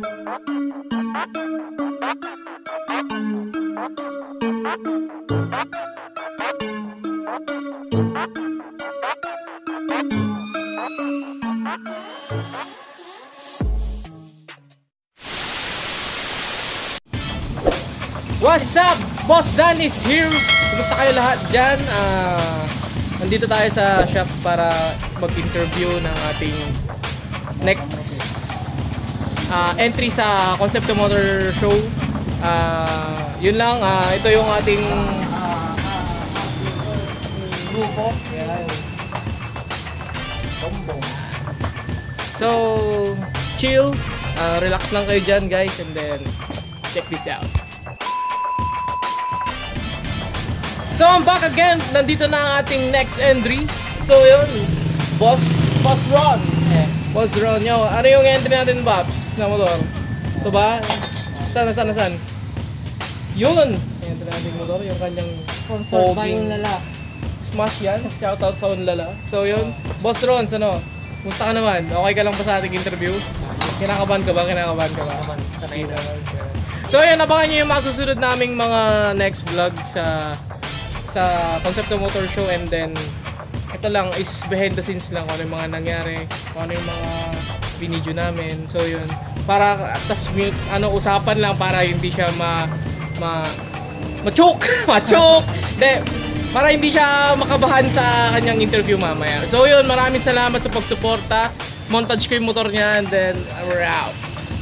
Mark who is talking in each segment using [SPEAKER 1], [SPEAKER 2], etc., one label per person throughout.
[SPEAKER 1] What's up? Boss Dan is here. Kumusta kayo lahat dyan? Nandito tayo sa shop para mag-interview ng ating next entry sa Concept Motor Show. Yun lang, ito yung ating grupo. So, chill, relax lang kayo dyan guys, and then check this out. So I'm back again. Nandito na ang ating next entry. So yun, Boss Ron. Boss Ron, yo. Ano yung entry natin, Babs, na motor? Ito ba? Saan? Yun. Entry natin motor, yung kanyang
[SPEAKER 2] sponsored by Unlala.
[SPEAKER 1] Smash yan. Shoutout sa Unlala. So yun, Boss Ron, ano? Kumusta ka naman? Okay ka lang ba sa ating interview? Kinakabahan ka ba? Sanay naman. So yun, abangan nyo yung mga susunod naming mga next vlog sa Concept Motor Show, and then ito lang is behind the scenes lang kung ano yung mga nangyari, kung ano yung mga binidyo namin. So yun, para tas usapan lang para hindi siya ma-choke. De, para hindi siya makabahan sa kanyang interview mamaya. So yun, maraming salamat sa pagsuporta. Montage ko yung motor niya, and then we're out.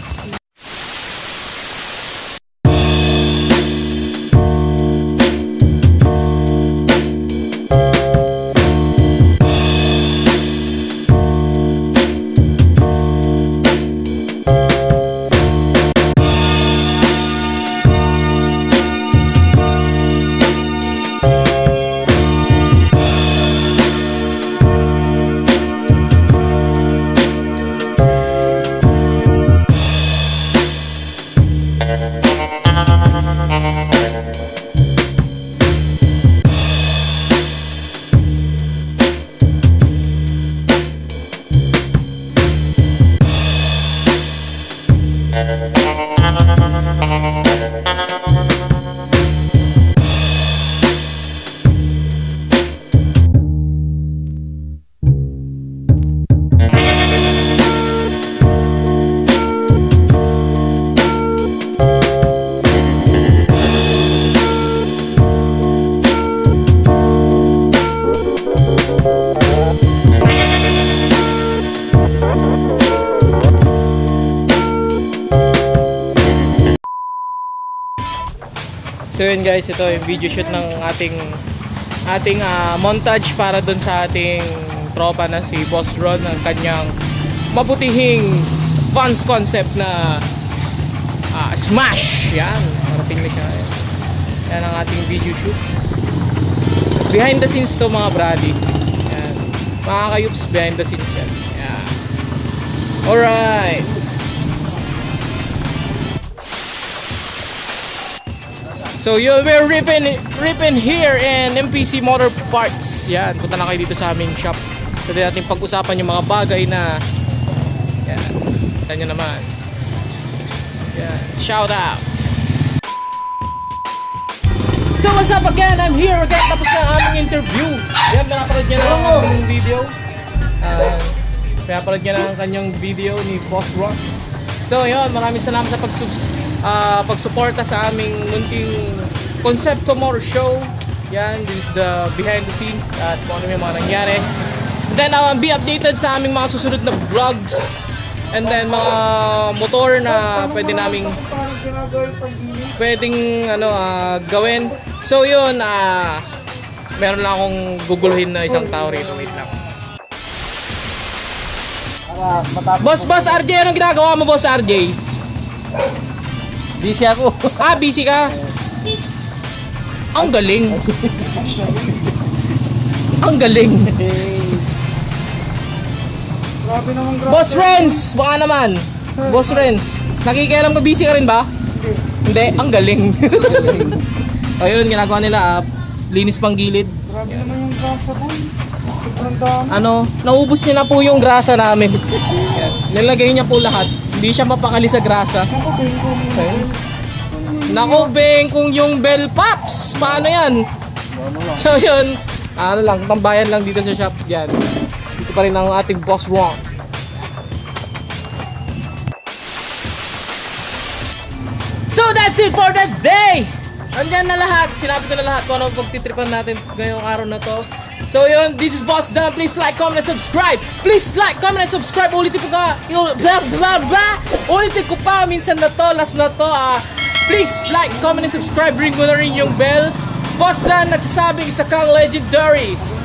[SPEAKER 1] So yun guys, ito yung video shoot ng ating montage para dun sa ating tropa na si Boss Ron, ang kanyang mabutihing Vans concept na Smash. Yan, marating na siya. Yan ang ating video shoot. Behind the scenes to mga brady. Yan, mga kayups, behind the scenes yan. Yan. Alright. So we're ripping here in MPC Motor Parts. Yan, punta na kayo dito sa aming shop. Pwede natin pag-usapan yung mga bagay na yan, kita nyo naman. Yan, shout out. So what's up again, I'm here again. Tapos na ang aming interview. Yan, pinapanood nyo na ang aming video. Pinapanood nyo na ang kanyang video ni Boss Ron. So yun, maraming salamat sa pagsuporta sa aming munting Concept Motor Show. Yan, this is the behind the scenes at kung ano yung mga nangyari. And then be updated sa aming mga susunod na vlogs. And then mga motor na pwedeng gawin. So yun, meron lang akong guguluhin na isang tao rito. Wait lang. Boss RJ, anong ginagawa mo, Boss RJ?
[SPEAKER 2] Busy ako.
[SPEAKER 1] Busy ka? Ang galing. Ang galing.
[SPEAKER 2] Grabe naman, grabe.
[SPEAKER 1] Boss Renz, baka naman. Boss Renz, nakikialam ka, busy ka rin ba? Hindi, ang galing. Ayun, ginagawa nila, linis pang gilid.
[SPEAKER 2] Grabe naman yung grasa ko. Sobrang dami.
[SPEAKER 1] Naubos niya na po yung grasa namin. Yan. Nilagay niya po lahat. Hindi siya mapakali sa grasa.
[SPEAKER 2] Ako, bingo mo.
[SPEAKER 1] So, yun. Nako, Beng, kung yung bell pops, paano yan?
[SPEAKER 2] Ano lang.
[SPEAKER 1] So yun, tambayan lang dito sa shop. Yan. Dito pa rin ang ating boss Ron. So that's it for the day! Andyan na lahat. Sinabi ko na lahat kung ano pagtitripan natin ngayong araw na to. So yun, this is Boss Dan. Please like, comment, and subscribe. Please like, comment, and subscribe. Ulitin ko ka. Blah, blah, blah. Ulitin ko pa. Minsan na to, last na to. Please like, comment, and subscribe. Ring mo na rin yung bell. Boss Dan nagsasabi, isa kang legendary.